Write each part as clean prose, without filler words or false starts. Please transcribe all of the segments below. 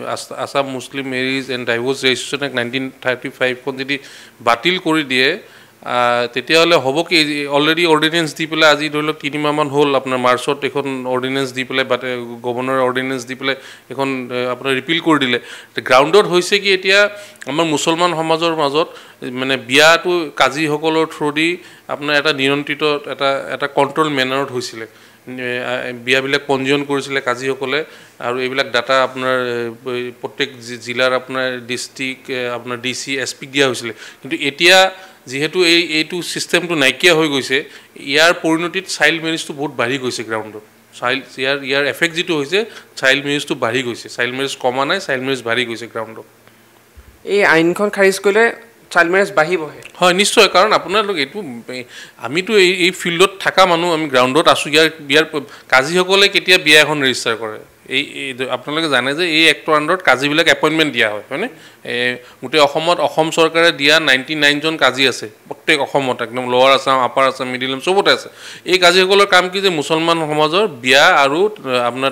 Assam Muslim marriage and divorce registration act 1935খন যদি বাতিল কৰি দিয়ে তেতিয়াহ'লে হ'ব কি অলৰেডি অৰ্ডিনেঞ্চ দি পেলাই আজি ধৰি লওক 3 মাহমান হ'ল আপোনাৰ মাৰ্চত এখন অৰ্ডিনেঞ্চ দি পেলাই গভৰ্ণৰৰ অৰ্ডিনেঞ্চ দি পেলাই এখন আপোনাৰ ৰিপিল কৰি দিলে গ্ৰাউণ্ডত হৈছে কি এতিয়া আমাৰ মুছলমান সমাজৰ মাজত মানে বিয়াটো কাজীসকলৰ থ্ৰুদি আপোনাৰ এটা নিয়ন্ত্ৰিত এটা কণ্ট্ৰল মেনাৰত হৈছিলে বিয়াবিলাক পঞ্জীয়ন কৰিছিলে কাজীসকলে আৰু এইবিলাক ডাটা আপোনাৰ প্ৰত্যেক জিলাৰ আপোনাৰ ডিষ্ট্ৰিক্ট আপোনাৰ DC SP দিয়া হৈছিলে কিন্তু এতিয়া যেহেতু এইটো সিস্টেমটো নাইকিয়া হৈ গৈছে ইয়াৰ পৰিণতিত চাইল্ড মেৰেজটো বহুত বাঢ়ি গৈছে গ্ৰাউণ্ডত ইয়াৰ এফেক্ট যেটো হৈছে চাইল্ড মেৰেজটো বাঢ়ি গৈছে চাইল্ড মেৰেজ কমা নাই চাইল্ড মেৰেজ বাঢ়ি গৈছে গ্ৰাউণ্ডত এই আইনখন খাৰিজ কৰিলে চাইল্ড মেৰেজ বাঢ়িবহে হয় নিশ্চয় কাৰণ আপোনালোক এইটো আমিতো এই ফিল্ডত থকা মানুহ আমি গ্ৰাউণ্ডত আছো ইয়াৰ কাজীসকলে কেতিয়া বিয়া এখন ৰেজিষ্টাৰ কৰে এই আপোনালোকে জানে যে এই এক্টৰ আণ্ডাৰত কাজীবিলাক এপইণ্টমেণ্ট দিয়া হয়নে গোটেই অসমত অসম চৰকাৰে দিয়া 99 জন কাজী আছে প্ৰত্যেক অসমত একদম lower Assam upper Assam middle Assam চবতে আছে এই কাজীসকলৰ কাম কি যে মুছলমান সমাজৰ বিয়া আৰু আপোনাৰ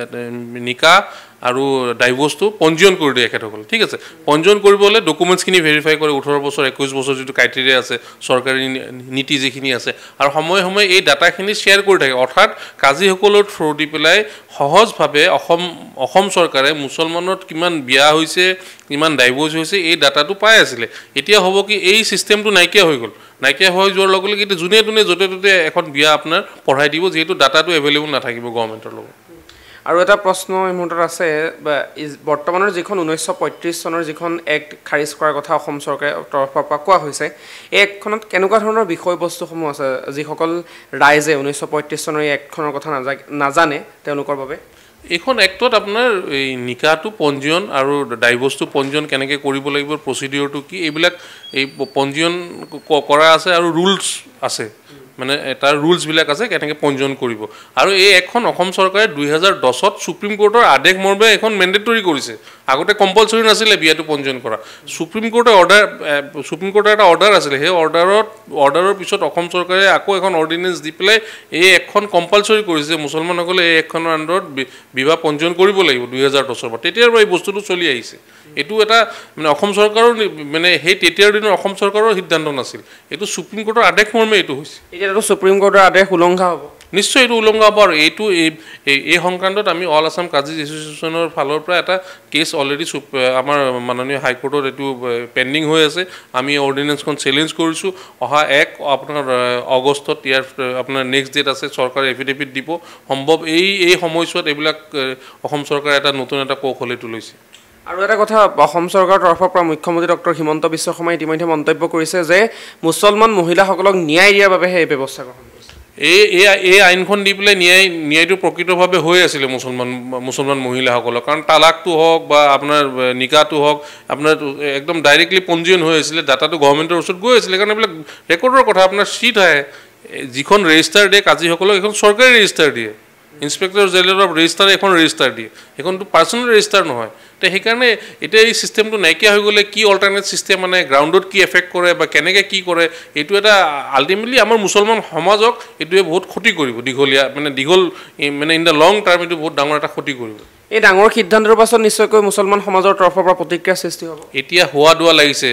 নিকাহ আৰু ডাইভৰ্সটো পঞ্জীয়ন কৰি দিয়ে এখেতসকল ঠিক আছে পঞ্জীয়ন কৰিবলৈ ডকুমেণ্টছখিনি ভেৰিফাই কৰে 18 বছৰ 21 বছৰ যেটো ক্ৰাইটেৰিয়া আছে চৰকাৰী নীতি যিখিনি আছে আৰু সময় সময় এই ডাটাখিনি শ্বেয়াৰ কৰি থাকে অৰ্থাৎ কাজীসকলৰ থ্ৰু দি পেলাই সহজভাৱে অসম চৰকাৰে মুছলমানত কিমান বিয়া হৈছে কিমান ডাইভৰ্স হৈছে এই ডাটাটো পাই আছিল এতিয়া হ'ব কি এই সিস্টেমটো নাইকিয়া হৈ গ'ল নাইকিয়া হৈ যোৱাৰ লগে লগে কিন্তু জুনে জুনে যতে ততে এখন বিয়া আপোনাৰ পঢ়াই দিব যেহেতু ডাটাটো এভেইলেবল নাথাকিব গভৰ্ণমেণ্টৰ লগত আৰু এটা প্ৰশ্ন এই মুহূৰ্তত আছে বৰ্তমানৰ যিখন 1935 চনৰ যিখন এক্ট খাৰিজ কৰাৰ কথা অসম চৰকাৰৰ তৰফৰ পৰা কোৱা হৈছে এই এক্টখনত কেনেকুৱা ধৰণৰ বিষয়বস্তুসমূহ আছে যিসকল ৰাইজে 1935 চনৰ এই এক্টখনৰ কথা নাজানে তেওঁলোকৰ বাবে এখন এক্টত আপোনাৰ এই নিকাহটো পঞ্জীয়ন আৰু ডাইভৰ্সটো পঞ্জীয়ন কেনেকৈ কৰিব লাগিব প্ৰচিডিউৰটো কি এইবিলাক এই পঞ্জীয়ন কৰা আছে আৰু ৰুলছ আছে মানে তাৰ ৰুলছ বিলাক আছে কেনেকৈ পঞ্জীয়ন কৰিব আৰু এই এখন অসম চৰকাৰে 2010ত সুপ্ৰিম কোৰ্টৰ আদেশ মৰ্মে এখন মেন্ডেটৰি কৰিছে আগতে কম্পালসৰি নাছিলে বিয়াটো পঞ্জীয়ন কৰা সুপ্ৰিম কোৰ্টৰ এটা অৰ্ডাৰ আছিল সেই অৰ্ডাৰৰ পিছত অসম চৰকাৰে আকৌ এখন অৰ্ডিনেন্স দি পেলাই এই এখন কম্পালসৰি কৰিছে মুছলমানসকলে এই এখনৰ আণ্ডাৰত বিবাহ পঞ্জীয়ন কৰিব লাগিব 2010ৰ পৰা তেতিয়াৰ পৰা এই বস্তুটো চলি আহিছে এটো এটা মানে অসম চৰকাৰৰ মানে সেই তেতিয়াৰ দিনৰ অসম চৰকাৰৰ সিদ্ধান্ত নাছিল এটো সুপ্ৰিম কোৰ্টৰ আদেশ মৰ্মে এটো হৈছে এটো সুপ্ৰিম কোৰ্টৰ আদেশ উলংঘা হ'ব নিশ্চয় এটো উলংঘা হ'ব আৰু এটো এই সংক্ৰান্তত আমি অল আসাম কাজিজ এছ'চিয়েশ্যনৰ ফালৰ পৰা এটা কেছ অলৰেডি আমাৰ মাননীয় হাইকোৰ্টত এটো পেন্ডিং হৈ আছে আমি অৰ্ডিনেন্সখন চ্যালেঞ্জ কৰিছো অহা আপোনাৰ আগষ্টত ইয়াৰ আপোনাৰ নেক্সট ডেট আছে চৰকাৰে এফিডেভিট দিব সম্ভৱ এই সময়ছোৱাত এইবিলাক অসম চৰকাৰে এটা নতুন এটা কৌশলেটো লৈছে আৰু এটা কথা অসম চৰকাৰৰ তৰফৰ পৰা মুখ্যমন্ত্ৰী ডক্টৰ হিমন্ত বিশ্ব শৰ্মাই ইতিমধ্যে মন্তব্য কৰিছে যে মুছলমান মহিলাসকলক ন্যায় দিয়াৰ বাবেহে এই ব্যৱস্থা গ্ৰহণ কৰিছে এই আইনখন দি পেলাই ন্যায়টো প্ৰকৃতভাৱে হৈ আছিল মুছলমান মহিলাসকলৰ কাৰণ তালাকটো হওক বা আপোনাৰ নিকাহটো হওক আপোনাৰ একদম ডাইৰেক্টলি পঞ্জীয়ন হৈ আছিল ডাটাটো গভৰ্ণমেণ্টৰ ওচৰত গৈ আছিল কাৰণ এইবিলাক ৰেকৰ্ডৰ কথা আপোনাৰ চিট আহে যিখন ৰেজিষ্টাৰ দিয়ে কাজীসকলক এখন চৰকাৰী ৰেজিষ্টাৰ দিয়ে ইন্সপেক্টৰ জেনেৰেল অফ ৰেজিষ্টাৰ এখন ৰেজিষ্টাৰ দিয়ে এখনটো পাৰ্চনেল ৰেজিষ্টাৰ নহয় তে সেইকাৰণে এতিয়া এই সিস্টেমটো নাইকিয়া হৈ গ'লে কি অল্টাৰনেট সিস্টেম মানে গ্ৰাউণ্ডত কি এফেক্ট কৰে বা কেনেকৈ কি কৰে এইটো এটা আল্টিমেটলি আমাৰ মুছলমান সমাজক এইটোৱে বহুত ক্ষতি কৰিব দীঘলীয়া মানে ইন দ্য লং টাৰ্ম এইটো বহুত ডাঙৰ এটা ক্ষতি কৰিব এই ডাঙৰ সিদ্ধান্তৰ পাছত নিশ্চয়কৈ মুছলমান সমাজৰ তৰফৰ পৰা প্ৰতিক্ৰিয়া সৃষ্টি হ'ব এতিয়া হোৱা দোৱা লাগিছে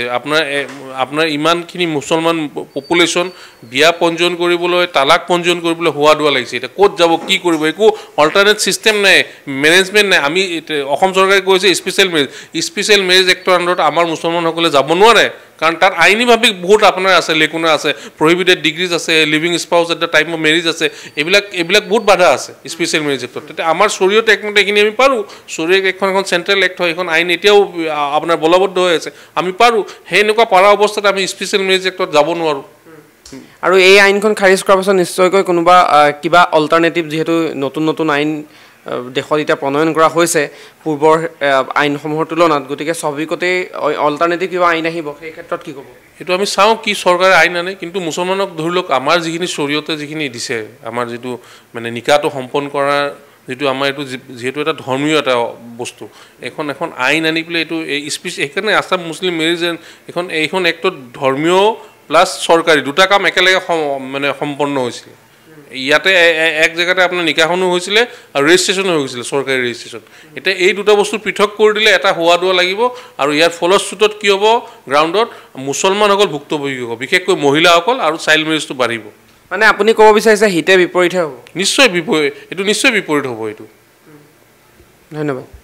আপোনাৰ ইমানখিনি মুছলমান পপুলেশ্যন বিয়া পঞ্জীয়ন কৰিবলৈ তালাক পঞ্জীয়ন কৰিবলৈ হোৱা দোৱা লাগিছে এতিয়া ক'ত যাব কি কৰিব একো অল্টাৰনেট সিস্টেম নাই মেনেজমেণ্ট নাই আমি অসম চৰকাৰে কৈছে স্পেচিয়েল মেৰেজ এক্টৰ আণ্ডাৰত আমাৰ মুছলমানসকলে যাব নোৱাৰে কাৰণ তাত আইনীভাৱে বহুত আপোনাৰ আছে লেকুনা আছে প্ৰহিবিটেড ডিগ্ৰীজ আছে living spouse at the time of marriage আছে এইবিলাক বহুত বাধা আছে স্পেচিয়েল মেৰিজ এক্টত তেতিয়া আমাৰ শৰীয়ত একমতে এইখিনি আমি পাৰোঁ শৰীয়ত এখন চেণ্ট্ৰেল এক্ট হয় এখন আইন এতিয়াও আপোনাৰ বলবদ্ধ হৈ আছে আমি পাৰোঁ সেই এনেকুৱা পাৰা অৱস্থাত আমি স্পেচিয়েল মেৰিজ এক্টত যাব নোৱাৰোঁ আৰু এই আইনখন খাৰিজ কৰাৰ পাছত নিশ্চয়কৈ কোনোবা কিবা অল্টাৰনেটিভ যিহেতু নতুন আইন দেশত এতিয়া প্ৰণয়ন কৰা হৈছে পূৰ্বৰ আইনসমূহৰ তুলনাত গতিকে স্বাভাৱিকতে অল্টাৰনেটিভ কিবা আইন আহিব সেই ক্ষেত্ৰত কি ক'ব এইটো আমি চাওঁ কি চৰকাৰে আইন আনে কিন্তু মুছলমানক ধৰি লওক আমাৰ যিখিনি শৰীয়তে যিখিনি দিছে আমাৰ যিটো মানে নিকাহটো সম্পন্ন কৰাৰ যেটো আমাৰ এটো যেটো এটা ধৰ্মীয় এটা বস্তু এখন আইন আনি পেলাই এটো সেইকাৰণে আসাম মুছলিম মেৰিজ এইখন এক্টত ধৰ্মীয় প্লাস চৰকাৰী দুটা কাম একেলগে মানে সম্পন্ন হৈছিল ইয়াতে এক জেগাতে আপোনাৰ নিকাহনো হৈছিলে আৰু ৰেজিষ্ট্ৰেশ্যনো হৈ গৈছিলে চৰকাৰী ৰেজিষ্ট্ৰেশ্যন এতিয়া এই দুটা বস্তু পৃথক কৰি দিলে এটা হোৱা দোৱা লাগিব আৰু ইয়াৰ ফলশ্ৰুতত কি হ'ব গ্ৰাউণ্ডত মুছলমানসকল ভুক্তভোগী হ'ব বিশেষকৈ মহিলাসকল আৰু চাইল্ড মেৰেজটো বাঢ়িব মানে আপুনি ক'ব বিচাৰিছে হিতে বিপৰীতহে হ'ব নিশ্চয় বিপৰীত এইটো নিশ্চয় বিপৰীত হ'ব এইটো ধন্যবাদ